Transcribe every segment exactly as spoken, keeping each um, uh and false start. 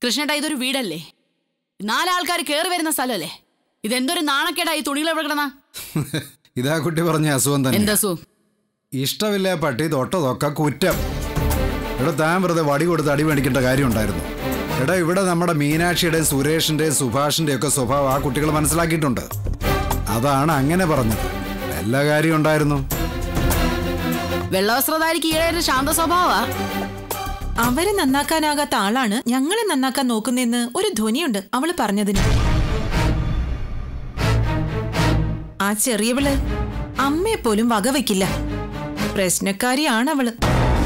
കൃഷ്ണേട്ടാ ഇതൊരു വീടല്ലേ, നാലാൾക്കാർ കയറി വരുന്ന സ്ഥലമല്ലേ, ഇതെന്തൊരു നാണക്കേടാ ഈ തുണികൾ എവിടെ കിടന്നാ? ഇതാ കുട്ടി പറഞ്ഞ അസുഖം തന്നെ. എന്താ അസുഖം? ഇഷ്ടമില്ല പട്ടി തൊട്ടതൊക്കെ കുറ്റം. ഇവിടെ താൻ വെറുതെ വടി കൊടുത്ത് അടി മേടിക്കേണ്ട കാര്യം ഉണ്ടായിരുന്നു. എടാ ഇവിടെ നമ്മുടെ മീനാക്ഷിയുടെയും സുരേഷിന്റെയും സുഭാഷിന്റെയും ഒക്കെ സ്വഭാവം ആ കുട്ടികൾ മനസ്സിലാക്കിയിട്ടുണ്ട്. അതാണ് അങ്ങനെ പറഞ്ഞത്. എല്ലാ കാര്യം ഉണ്ടായിരുന്നു. വെള്ളവസ്ത്രധാരിക്ക് ഈഴൊരു ശാന്ത സ്വഭാവാ. അവരെ നന്നാക്കാനാകാത്ത ആളാണ് ഞങ്ങളെ നന്നാക്കാൻ നോക്കുന്നെന്ന് ഒരു ധ്വനിയുണ്ട് അവള് പറഞ്ഞതിന്. ആ ചെറിയവള് അമ്മയെ പോലും വകവയ്ക്കില്ല. പ്രശ്നക്കാരിയാണ് അവള്.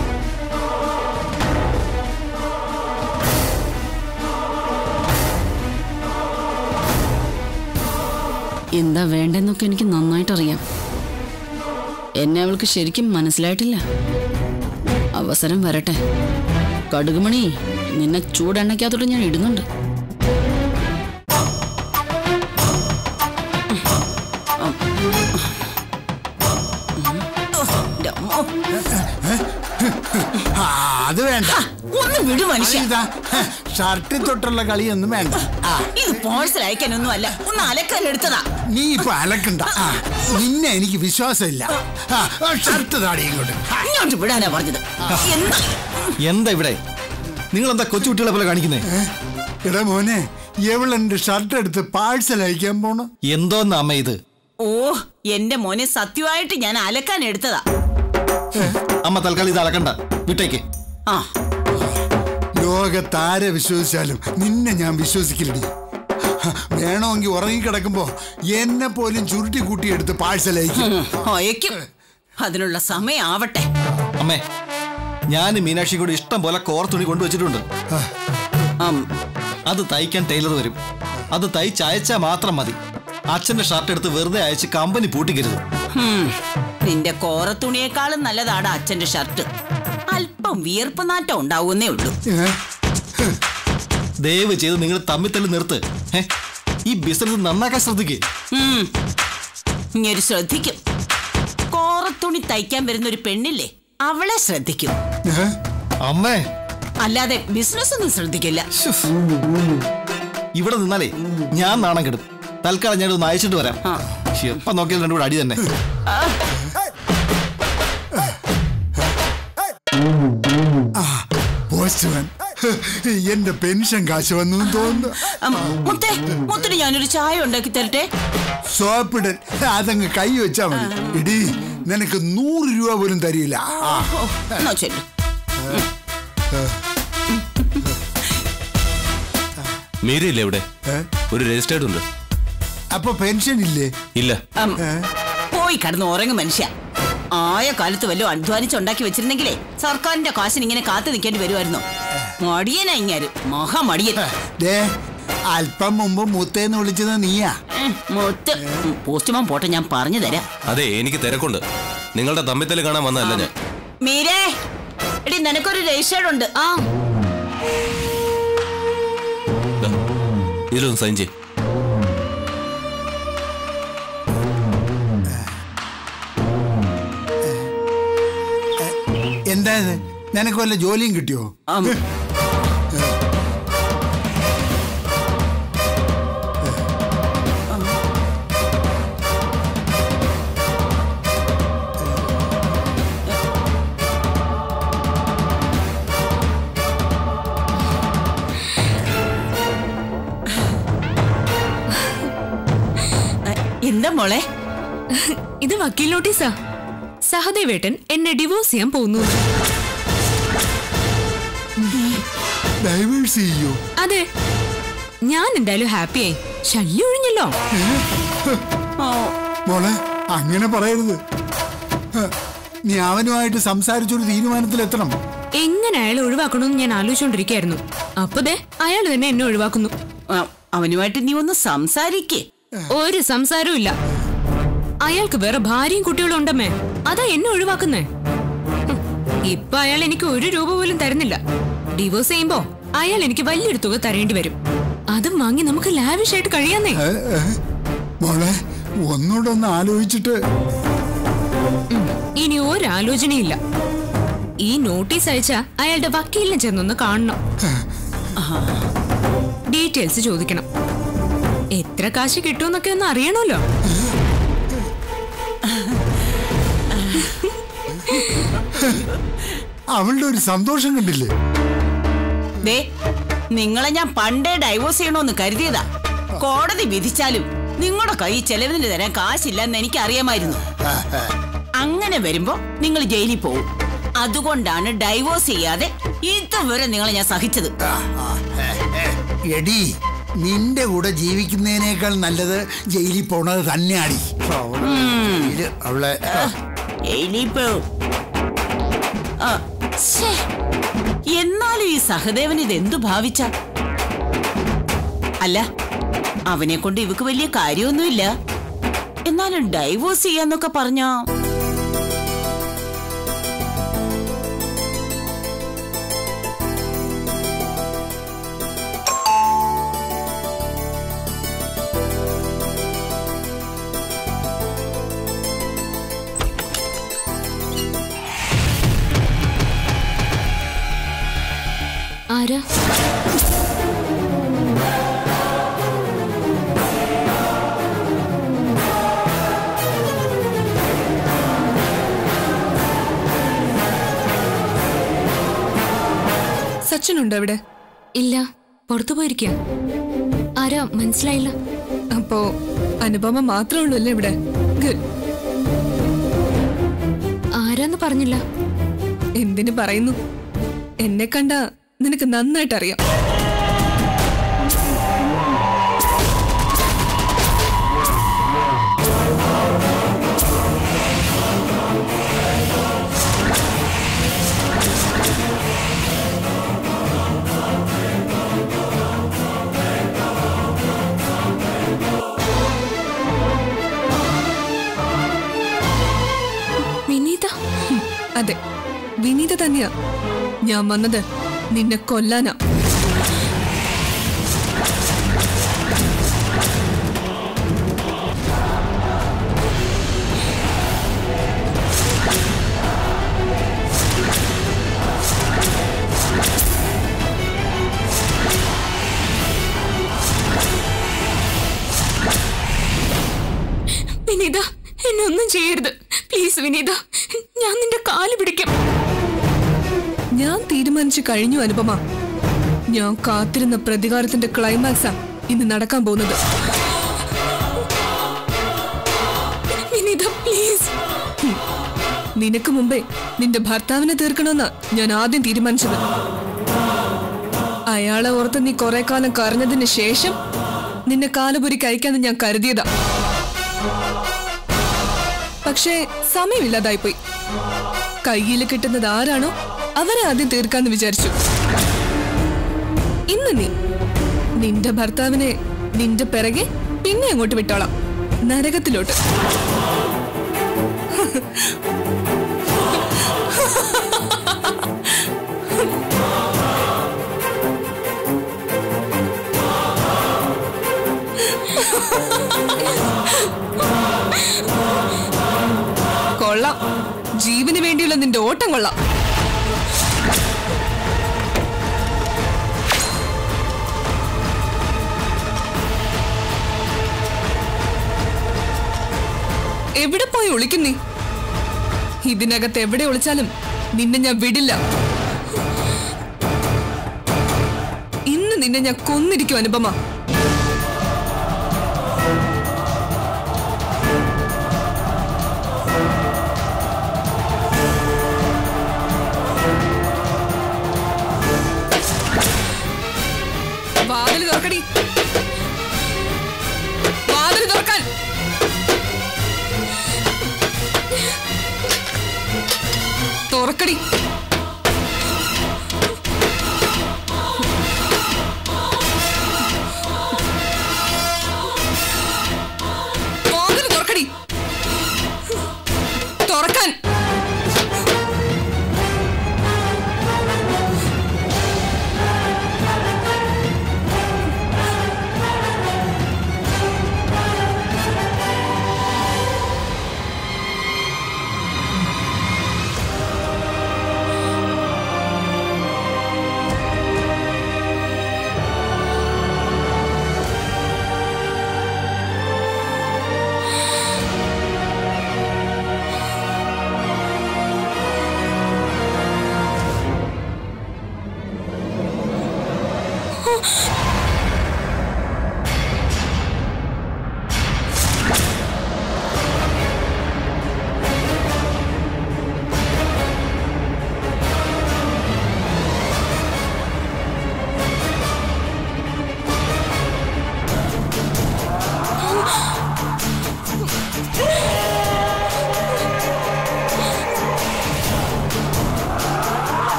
എന്താ വേണ്ടെന്നൊക്കെ എനിക്ക് നന്നായിട്ടറിയാം. എന്നെ അവൾക്ക് ശരിക്കും മനസ്സിലായിട്ടില്ല. അവസരം വരട്ടെ. കടുകുമണി, നിന്നെ ചൂടെണ്ണയ്ക്കകത്തോട്ട് ഞാൻ ഇടുന്നുണ്ട്. അത് വേണ്ട, ഒന്ന് വിടു മനുഷ്യ. ഷർട്ടിൽ തൊട്ടുള്ള കളിയൊന്നും വേണ്ട. ഇത് പോഴ്സൽ അയക്കാനൊന്നും അല്ല, ഒന്ന് അലക്കാൻ എടുത്തതാ. നീ ഇപ്പൊ അലക്കണ്ട, നിന്നെ എനിക്ക് വിശ്വാസമില്ല. ഷർട്ട് താടി ഇങ്ങോട്ട് ഇങ്ങോട്ട് വിടാനാ പറഞ്ഞത്. എന്താ എന്താ ഇവിടെ നിങ്ങൾ എന്താ കൊച്ചുകുട്ടികളെ പോലെ കാണിക്കുന്നേ? എടാ മോനെ, എവളെന്റെ ഷർട്ട് എടുത്ത് പാഴ്സൽ അയക്കാൻ പോണു. എന്തോന്ന് അമ്മ ഇത്? ഓ, എന്റെ മോനെ സത്യമായിട്ട് ഞാൻ അലക്കാൻ എടുത്തതാ. അമ്മ തൽക്കാലം ഇത് അലക്കണ്ട, വിട്ടേക്ക്. ആ, ലോകത്താരെ വിശ്വസിച്ചാലും നിന്നെ ഞാൻ വിശ്വസിക്കില്ലടി. വേണമെങ്കിൽ ഉറങ്ങിക്കിടക്കുമ്പോ എന്നെ പോലും ചുരുട്ടി കൂട്ടി എടുത്ത് പാഴ്സൽ അയക്കും. അയക്കും, അതിനുള്ള സമയം ആവട്ടെ. അമ്മേ, ഞാൻ മീനാക്ഷി കൂടി ഇഷ്ടം പോലെ കോർ തുണി കൊണ്ടുവച്ചിട്ടുണ്ട്. അത് തയ്ക്കാൻ ടൈലർ വരും. അത് തയ്ച്ചയച്ചാ മാത്രം മതി. അച്ഛന്റെ ഷർട്ട് എടുത്ത് വെറുതെ അയച്ച് കമ്പനി പൂട്ടിക്കരുത്. നിന്റെ കോറ തുണിയേക്കാളും നല്ലതാണ് അച്ഛന്റെ ഷർട്ട്. അല്പം വിയർപ്പ് നാറ്റം ഉണ്ടാവുന്നേ ഉള്ളൂ. ദയവ് ചെയ്ത് നിങ്ങൾ തമ്മിൽ തല്ലി നിർത്ത്. ഈ ബിസിനസ് നന്നാക്കാൻ ശ്രദ്ധിക്കേ. ഇങ്ങനെ ശ്രദ്ധിക്കും. കോറത്തുണി തയ്ക്കാൻ വരുന്ന ഒരു പെണ്ണില്ലേ, അവളെ ശ്രദ്ധിക്കും. അമ്മേ, അല്ലാതെ ബിസിനസ് ഒന്നും ശ്രദ്ധിക്കില്ല. ഇവിടെ നിന്നാലേ ഞാൻ നാണം കെടും. തൽക്കാലം ഞാൻ ഒന്ന് അയച്ചിട്ട് വരാം. എപ്പം നോക്കിയാൽ രണ്ടുകൂടെ അടി തന്നെ. എന്റെ പെൻഷൻ കാശ് വന്നു തോന്നുന്നു. മുത്തേ, മുത്തിന് ഞാനൊരു ചായ ഉണ്ടാക്കി തരട്ടെ. സോപ്പിടൽ അതങ്ങ് കൈ വെച്ചാ മതി. ഇടി, നിനക്ക് നൂറ് രൂപ പോലും തരില്ല. മീരയില്ലേ ഇവിടെ? ഒരു രജിസ്റ്റേർഡ് ഉണ്ട്. അപ്പൊ പെൻഷൻ ഇല്ലേ? ഇല്ല. പോയി കടന്ന് ഉറങ്ങും മനുഷ്യ. ആയ കാലത്ത് വല്ലതും അധ്വാനിച്ചുണ്ടാക്കി വെച്ചിരുന്നെങ്കിലേ സർക്കാരിന്റെ കാശിന് ഇങ്ങനെ കാത്തു നിൽക്കേണ്ടി വരുമായിരുന്നു. മടിയനാ ഇങ്ങാര്, മഹാമടിയൻ. അല്പം മുമ്പ് മുത്തേന്ന് വിളിച്ചത് നീയാ? മുത്ത് പോസ്റ്റ്മാൻ പോട്ടെ, ഞാൻ പറഞ്ഞു തരാം. അതെ, എനിക്ക് തിരക്കുണ്ട്. നിങ്ങളുടെ തമ്മിത്തല് കാണാൻ വന്നതല്ല ഞാൻ. മീരേ, എടി നിനക്കൊരു രജിസ്റ്റേർഡ് ഉണ്ട്. ആ, ഇതിലൊന്ന് സൈൻ ചെയ്യ്. എന്താ നിനക്ക് വല്ല ജോലിയും കിട്ടിയോ? എന്താ മോളെ? ഇത് വക്കീൽ നോട്ടീസാ. സഹദേവേട്ടൻ എന്നെ ഡിവോഴ്സ് ചെയ്യാൻ പോകുന്നു. അതെ, ഞാൻ എന്തായാലും ഹാപ്പിയായി. ശല്യം ഒഴിഞ്ഞല്ലോ. മോളെ, അങ്ങനെ പറയരുത്. നീ അവനുമായിട്ട് സംസാരിച്ചൊരു തീരുമാനത്തിലെത്തണം. എങ്ങനെ അയാളെ ഒഴിവാക്കണമെന്ന് ഞാൻ ആലോചിച്ചോണ്ടിരിക്കായിരുന്നു. അപ്പതേ അയാൾ തന്നെ എന്നെ ഒഴിവാക്കുന്നു. അവനുമായിട്ട് നീ ഒന്ന് സംസാരിക്കേ. ഒരു സംസാരവും ഇല്ല. അയാൾക്ക് വേറെ ഭാര്യയും കുട്ടികളും ഉണ്ടമ്മേ. അതാ എന്നെ ഒഴിവാക്കുന്നേ. ഇപ്പൊ അയാൾ എനിക്ക് ഒരു രൂപ പോലും തരുന്നില്ല. ഡിവോഴ്സ് ചെയ്യുമ്പോ അയാൾ എനിക്ക് വലിയൊരു തുക തരേണ്ടി വരും. അതും വാങ്ങി നമുക്ക് ലാവിഷ് ആയിട്ട് കഴിയാന്നേ. മോളെ, ഒന്നുകൂടെ ഒന്ന് ആലോചിച്ചിട്ട്. ഇനി ഒരാലോചനയില്ല. ഈ നോട്ടീസ് അയച്ച അയാളുടെ വക്കീലിനെ ചെന്നൊന്ന് കാണണം. ഡീറ്റെയിൽസ് ചോദിക്കണം. എത്ര കാശ് കിട്ടുമെന്നൊക്കെ ഒന്ന് അറിയണമല്ലോ. അവളുടെ ഒരു സന്തോഷം കണ്ടില്ലേ? ദേ, നിങ്ങളെ ഞാൻ പണ്ടേ ഡൈവോഴ്സ് ചെയ്യണമെന്ന് കരുതിയതാ. കോടതി വിധിച്ചാലും നിങ്ങളുടെ കൈ ചെലവിന് തരാൻ കാശില്ലെന്ന് എനിക്ക് അറിയാമായിരുന്നു. അങ്ങനെ വരുമ്പോ നിങ്ങൾ ജയിലിൽ പോവും. അതുകൊണ്ടാണ് ഡൈവോഴ്സ് ചെയ്യാതെ ഇതുവരെ നിങ്ങളെ ഞാൻ സഹിച്ചത്. എടി, നിന്റെ കൂടെ ജീവിക്കുന്നതിനേക്കാൾ നല്ലത് ജയിലിൽ പോണത് തന്നെയാടി. അവളെ ജയിലിൽ പോവും. എന്നാലും ഈ സഹദേവൻ ഇതെന്തു ഭാവിച്ച? അല്ല, അവനെ കൊണ്ട് ഇവക്ക് വലിയ കാര്യമൊന്നുമില്ല. എന്നാലും ഡൈവോഴ്സ് ചെയ്യാന്നൊക്കെ പറഞ്ഞ ആരാ? സച്ചിനുണ്ടോ ഇവിടെ? ഇല്ല, പുറത്തു പോയിരിക്കുക. ആരാ മനസ്സിലായില്ല. അപ്പോ അനുപമ മാത്രമേ ഉള്ളൂ അല്ലേ ഇവിടെ? ഗുഡ്. ആരാന്ന് പറഞ്ഞില്ല. എന്തിനു പറയുന്നു? എന്നെ കണ്ട നിനക്ക് നന്നായിട്ട് അറിയാം. വിനീത? അതെ, വിനീത തന്നെയാ. ഞാൻ വന്നത് നിന്നെ കൊല്ലാനാ. വിനീത, എന്നെ ഒന്നും ചെയ്യരുത് പ്ലീസ്. വിനീത, ഞാൻ നിന്റെ കാല് പിടിക്കാം. ഞാൻ തീരുമാനിച്ചു കഴിഞ്ഞു അനുപമ. ഞാൻ കാത്തിരുന്ന പ്രതികാരത്തിന്റെ ക്ലൈമാക്സാ ഇന്ന് നടക്കാൻ പോകുന്നത്. വിനീത പ്ലീസ്. നിനക്ക് മുമ്പേ നിന്റെ ഭർത്താവിനെ തീർക്കണമെന്നാ ഞാൻ ആദ്യം തീരുമാനിച്ചത്. അയാളെ ഓർത്ത് നീ കുറെ കാലം കരഞ്ഞതിന് ശേഷം നിന്നെ കാലുപുരി കഴിക്കാന്ന് ഞാൻ കരുതിയതാ. പക്ഷേ സമയമില്ലാതായിപ്പോയി. കയ്യിൽ കിട്ടുന്നത് ആരാണോ അവരെ ആദ്യം തീർക്കാന്ന് വിചാരിച്ചു. ഇന്ന് നീ നിന്റെ ഭർത്താവിനെ നിന്റെ പിറകെ പിന്നെ അങ്ങോട്ട് വിട്ടോളാം, നരകത്തിലോട്ട്. കൊള്ളാം, ജീവന് വേണ്ടിയുള്ള നിന്റെ ഓട്ടം കൊള്ളാം. എവിടെ പോയി ഒളിക്കും നീ? ഇതിനകത്ത് എവിടെ ഒളിച്ചാലും നിന്നെ ഞാൻ വിടില്ല. ഇന്ന് നിന്നെ ഞാൻ കൊന്നിരിക്കും അനുപമ. വാതില് തുറക്കടി, വാതില് തുറക്കാൻ. തുറക്കടി. വാതില് തുറക്കടി, തുറക്കാൻ.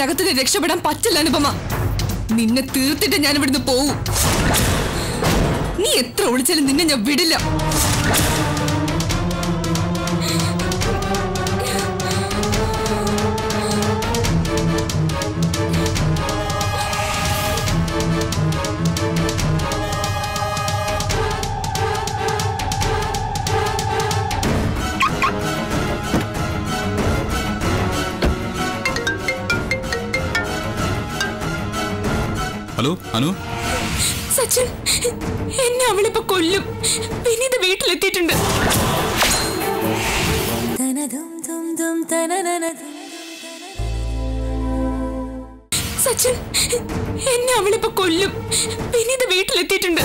ഇതിനകത്ത് രക്ഷപ്പെടാൻ പറ്റില്ല അനുപമ. നിന്നെ തീർത്തിട്ട് ഞാൻ ഇവിടുന്ന് പോവും. നീ എത്ര ഒളിച്ചാലും നിന്നെ ഞാൻ വിടില്ല. ഹലോ അനു. സച്ചിൻ, എന്നെ അവളിപ്പോ കൊല്ലും. വിനീത് വീട്ടിലെത്തിയിട്ടുണ്ട്. സച്ചിൻ, എന്നെ അവളിപ്പോ കൊല്ലും. വിനീത് വീട്ടിലെത്തിയിട്ടുണ്ട്.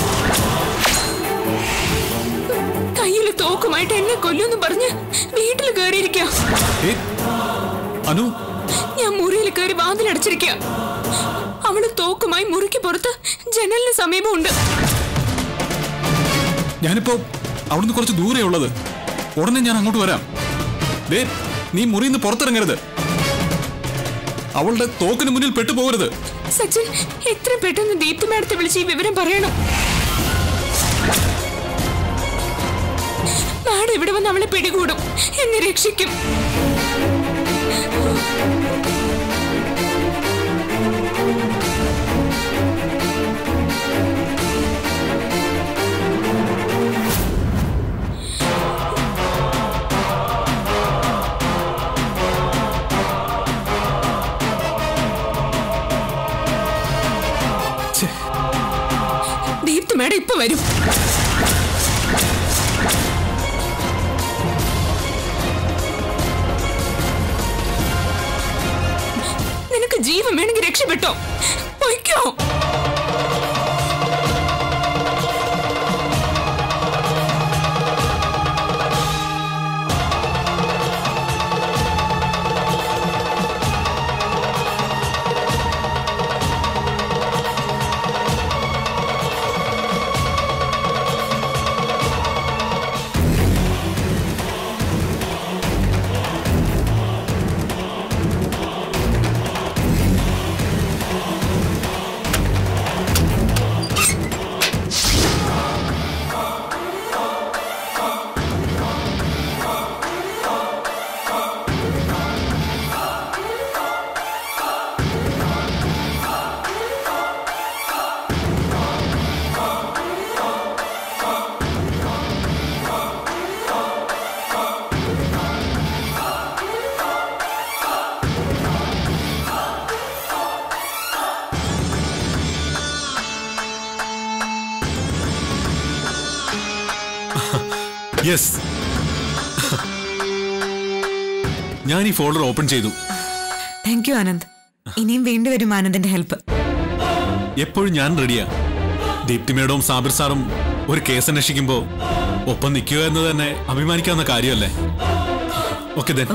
കയ്യില് തോക്കുമായിട്ട് എന്നെ കൊല്ലുമെന്ന് പറഞ്ഞ് വീട്ടിൽ കയറിയിരിക്കുക. അനു, ഞാൻ മുറിയിൽ കയറി വാതിലടച്ചിരിക്കുക. അവള് തോക്കുമായി മുറിക്ക് പുറത്ത് ജനലിന് സമീപമുണ്ട്. ഞാനിപ്പോ അവിടുന്ന് കുറച്ച് ദൂരെ ഉള്ളത്. ഉടനെ ഞാൻ അങ്ങോട്ട് വരാം. ദേ, നീ മുറിയിൽ നിന്ന് പുറത്തിറങ്ങരുത്. അവളുടെ തോക്കിന് മുന്നിൽ പെട്ടുപോകരുത്. സച്ചിൻ, എത്ര പെട്ടെന്ന് ദീപ്തി മാഡത്തെ വിളിച്ച് ഈ വിവരം പറയണം. മാഡം ഇവിടെ വന്ന് അവളെ പിടികൂടും, എന്നെ രക്ഷിക്കും. ദീപ്തി മാഡം ഇപ്പൊ വരും. നിനക്ക് ജീവൻ വേണമെങ്കിൽ രക്ഷപ്പെട്ടോ, പൊയ്ക്കോ. യെസ്, ഞാൻ ഈ ഫോൾഡർ ഓപ്പൺ ചെയ്തു. Thank you Anand. ഇനിയും വേണ്ടിവരും ആനന്ദിന്റെ ഹെൽപ്പ്. എപ്പോഴും ഞാൻ റെഡിയാ. ദീപ്തി മേഡവും സാബിർ സാറും ഒരു കേസ് അന്വേഷിക്കുമ്പോ ഒപ്പം നിൽക്കുക എന്ന് തന്നെ അഭിമാനിക്കാവുന്ന കാര്യമല്ലേ? Okay then.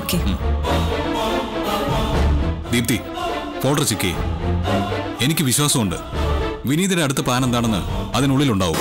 Deepthi, folder check ചെയ്യും. എനിക്ക് വിശ്വാസമുണ്ട് വിനീതിന്റെ അടുത്ത പ്ലാൻ എന്താണെന്ന് അതിനുള്ളിലുണ്ടാവും.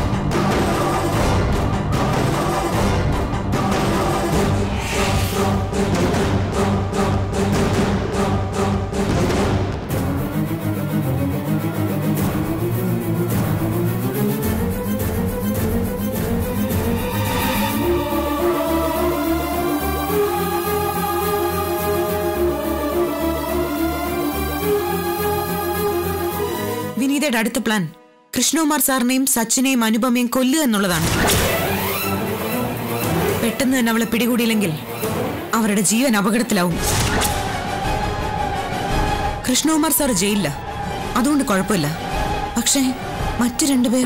വിനീതയുടെ അടുത്ത പ്ലാൻ കൃഷ്ണകുമാർ സാറിനെയും സച്ചിനെയും അനുപമയും കൊല്ലുക എന്നുള്ളതാണ്. പെട്ടെന്ന് തന്നെ അവളെ പിടികൂടിയില്ലെങ്കിൽ അവരുടെ ജീവൻ അപകടത്തിലാവും. കൃഷ്ണകുമാർ സാർ ജയിലില്ല, അതുകൊണ്ട് കുഴപ്പമില്ല. പക്ഷേ മറ്റു രണ്ടുപേർ.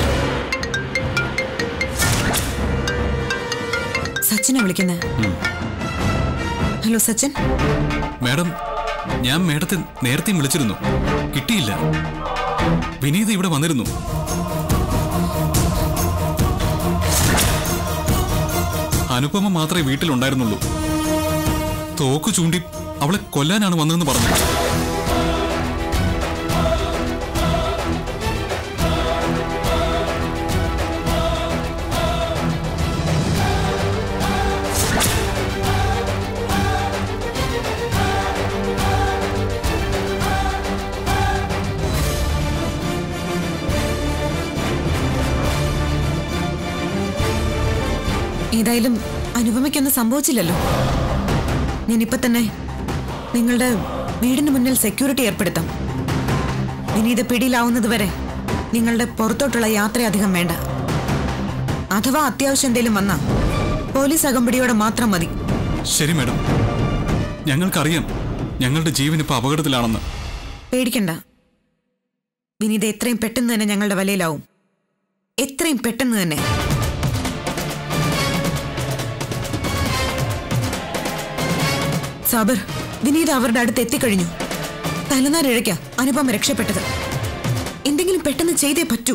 സച്ചിനെ വിളിക്കുന്നത്. ഹലോ സച്ചിൻ. മാഡം, ഞാൻ മാഡത്തെ നേരത്തെ വിളിച്ചിരുന്നു, കിട്ടിയില്ല. വിനീത് ഇവിടെ വന്നിരുന്നു. അനുപമ മാത്രമേ വീട്ടിലുണ്ടായിരുന്നുള്ളൂ. തോക്ക് ചൂണ്ടി അവളെ കൊല്ലാനാണ് വന്നതെന്ന് പറഞ്ഞു. ഏതായാലും അനുപമയ്ക്കൊന്നും സംഭവിച്ചില്ലല്ലോ. ഞാനിപ്പോ തന്നെ നിങ്ങളുടെ വീടിന് മുന്നിൽ സെക്യൂരിറ്റി ഏർപ്പെടുത്താം. വിനീത പിടിയിലാവുന്നത് വരെ നിങ്ങളുടെ പുറത്തോട്ടുള്ള യാത്ര അധികം വേണ്ട. അഥവാ അത്യാവശ്യം എന്തെങ്കിലും വന്നാ പോലീസ് അകമ്പടിയോടെ മാത്രം മതി. ശരി മാഡം, ഞങ്ങൾക്കറിയാം ഞങ്ങളുടെ ജീവൻ ഇപ്പൊ അപകടത്തിലാണെന്ന്. പേടിക്കണ്ട. വിനീത എത്രയും പെട്ടെന്ന് തന്നെ ഞങ്ങളുടെ വലയിലാവും. എത്രയും പെട്ടെന്ന് തന്നെ. സാബിർ, വിനീത അവരുടെ അടുത്ത് എത്തിക്കഴിഞ്ഞു. തലനാരിഴയ്ക്ക അനുപമ രക്ഷപ്പെട്ടത്. എന്തെങ്കിലും പെട്ടെന്ന് ചെയ്തേ പറ്റൂ.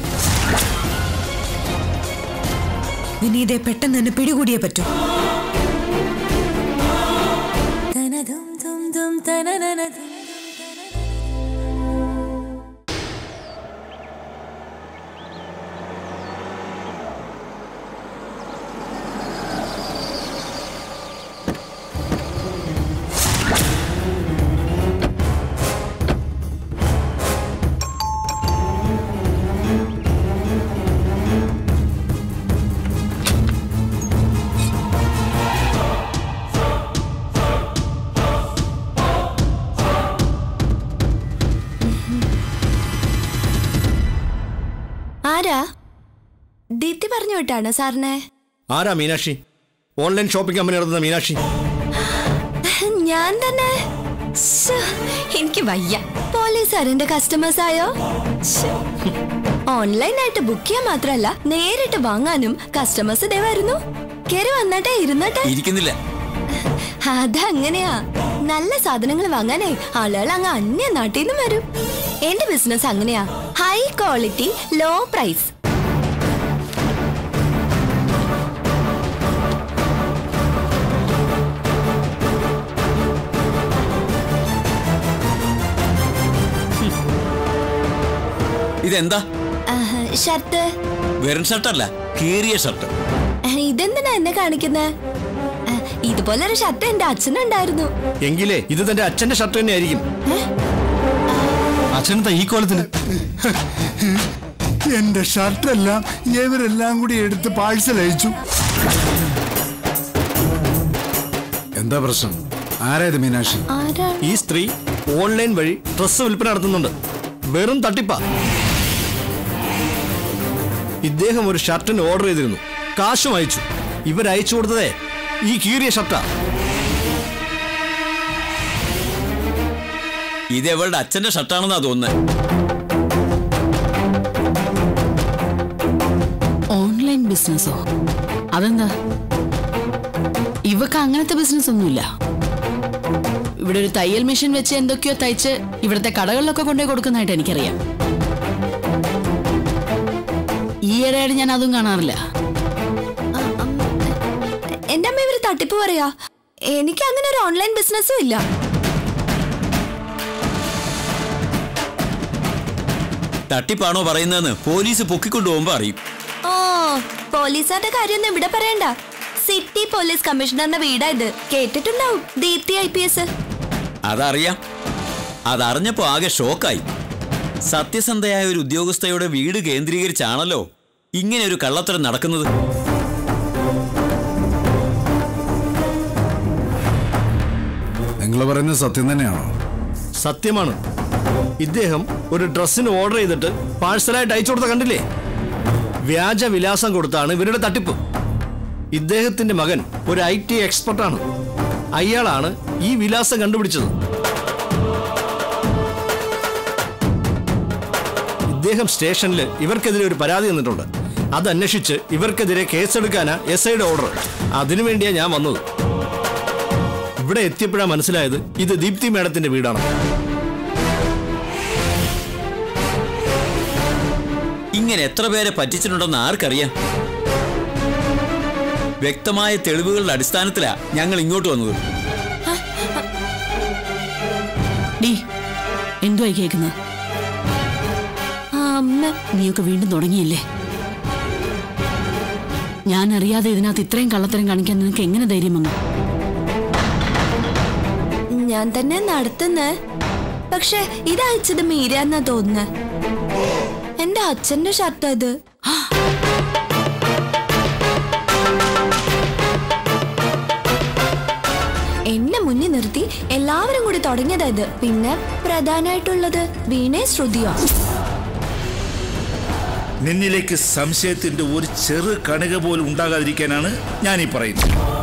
വിനീതയെ പെട്ടെന്ന് തന്നെ പിടികൂടിയേ പറ്റൂ. ആരാ? ദീപ്തി പറഞ്ഞു വിട്ടാണ് സാറിനെ. ആരാ മീനാക്ഷി? ഓൺലൈൻ ഷോപ്പിംഗ് കമ്പനി നടത്തുന്ന മീനാക്ഷി? ഞാൻ തന്നെ. എനിക്ക് വയ്യ. പോലീസുകാരന്റെ കസ്റ്റമേഴ്സ് ആയോ? ഓൺലൈനായിട്ട് ബുക്ക് ചെയ്യാൻ മാത്രല്ല നേരിട്ട് വാങ്ങാനും കസ്റ്റമേഴ്സ് ഇതേ വരുന്നു. കേറി വന്നട്ടെ, ഇരുന്നട്ടെ. ഇരിക്കുന്നില്ല. അതങ്ങനെയാ. നല്ല സാധനങ്ങൾ വാങ്ങാനേ ആളുകൾ അങ്ങ് അന്യ നാട്ടിൽ നിന്നും വരും. എന്റെ ബിസിനസ് അങ്ങനെയാ. High quality, low price. ഇതെന്താ? ഷർട്ട്. വെറും ഷർട്ടല്ല, കീറിയ ഷർട്ട്. ഇതെന്തിനാ എന്നെ കാണിക്കുന്നത്? ഇതുപോലൊരു ഷർട്ട് എന്റെ അച്ഛനുണ്ടായിരുന്നു. എങ്കിലേ ഇത് തന്റെ അച്ഛന്റെ ഷർട്ട് തന്നെ ആയിരിക്കും. അച്ഛനത്തെ ഈ കോലത്തിന് എന്റെ ഷർട്ടെല്ലാം ഇവരെല്ലാം കൂടി എടുത്ത് പാഴ്സൽ അയച്ചു. എന്താ പ്രശ്നം? ആരായത് മീനാക്ഷി? ഈ സ്ത്രീ ഓൺലൈൻ വഴി ഡ്രസ് വിൽപ്പന നടത്തുന്നുണ്ട്. വെറും തട്ടിപ്പാ. ഇദ്ദേഹം ഒരു ഷർട്ടിന് ഓർഡർ ചെയ്തിരുന്നു, കാശും അയച്ചു. ഇവരയച്ചു കൊടുത്തതേ ഈ കീറിയ ഷർട്ടാ. ഇത് ഇവളുടെ അച്ഛന്റെ ഷർട്ടാണെന്നാ തോന്നുന്നത്. ഓൺലൈൻ ബിസിനസ്സോ? അതെന്താ? ഇവക്ക് അങ്ങനത്തെ ബിസിനസ് ഒന്നുമില്ല. ഇവിടെ ഒരു തയ്യൽ മെഷീൻ വെച്ച് എന്തൊക്കെയോ തയ്ച്ച് ഇവിടുത്തെ കടകളിലൊക്കെ കൊണ്ടുപോയി കൊടുക്കുന്നതായിട്ട് എനിക്കറിയാം. ഈയിടെയായിട്ട് ഞാൻ അതും കാണാറില്ല. എന്റെ അമ്മ ഇവര് തട്ടിപ്പ് പറയാ. എനിക്ക് അങ്ങനെ ഒരു ഓൺലൈൻ ബിസിനസ്സും ഇല്ല. തട്ടിപ്പാണോ പറയുന്നതെന്ന് പോലീസ് പൊക്കിക്കൊണ്ടുപോകുമ്പോ അറിയും. ഓ, പോലീസുകാരുടെ കാര്യമൊന്നും ഇവിടെ പറയണ്ട. സിറ്റി പോലീസ് കമ്മീഷണറിന്റെ വീടാ ഇത്. കേട്ടിട്ടുണ്ടാവും, ദീപ്തി ഐ പി എസ്. അതറിയാം. അതറിഞ്ഞപ്പോ ആകെ ഷോക്കായി. സത്യസന്ധയായ ഒരു ഉദ്യോഗസ്ഥയുടെ വീട് കേന്ദ്രീകരിച്ചാണല്ലോ ഇങ്ങനെ ഒരു കള്ളത്തരം നടക്കുന്നത്. നിങ്ങൾ പറയുന്നത് സത്യം തന്നെയാണോ? സത്യമാണ്. ഇദ്ദേഹം ഒരു ഡ്രസ്സിന് ഓർഡർ ചെയ്തിട്ട് പാഴ്സലായിട്ട് അയച്ചു കൊടുത്ത കണ്ടില്ലേ? വ്യാജ വിലാസം കൊടുത്താണ് ഇവരുടെ തട്ടിപ്പ്. ഇദ്ദേഹത്തിന്റെ മകൻ ഒരു ഐ ടി എക്സ്പെർട്ടാണ്. അയാളാണ് ഈ വിലാസം കണ്ടുപിടിച്ചത്. ഇദ്ദേഹം സ്റ്റേഷനിൽ ഇവർക്കെതിരെ ഒരു പരാതി തന്നിട്ടുണ്ട്. അത് അന്വേഷിച്ച് ഇവർക്കെതിരെ കേസെടുക്കാനാ എസ് ഐയുടെ ഓർഡർ. അതിനുവേണ്ടിയാ ഞാൻ വന്നത്. ഇവിടെ എത്തിയപ്പോഴാണ് മനസ്സിലായത് ഇത് ദീപ്തി മാഡത്തിന്റെ വീടാണ്. ഇങ്ങനെ എത്ര പേരെ പറ്റിച്ചിട്ടുണ്ടെന്ന് ആർക്കറിയാം? വ്യക്തമായ തെളിവുകളുടെ അടിസ്ഥാനത്തിലാ ഞങ്ങൾ ഇങ്ങോട്ട് വന്നത്. എന്തുവായി കേൾക്കുന്നത്? നീയൊക്കെ വീണ്ടും തുടങ്ങിയില്ലേ? ഞാൻ അറിയാതെ ഇതിനകത്ത് ഇത്രയും കള്ളത്തരം കാണിക്കാൻ നിനക്ക് എങ്ങനെ ധൈര്യം വന്നു? ഞാൻ തന്നെ നടത്തുന്നേ. പക്ഷെ ഇതയച്ചത് മീരാന്നാ തോന്നുന്നേ. എന്റെ അച്ഛന്റെ ഷർട്ട് അത്. എല്ലാവരും കൂടി തുടങ്ങിയതാ ഇത്. പിന്നെ പ്രധാനമായിട്ടുള്ളത് വീണേ ശ്രുതിയോ. നിന്നിലേക്ക് സംശയത്തിന്റെ ഒരു ചെറു കണിക പോലും ഉണ്ടാകാതിരിക്കാനാണ് ഞാൻ ഈ പറയുന്നത്.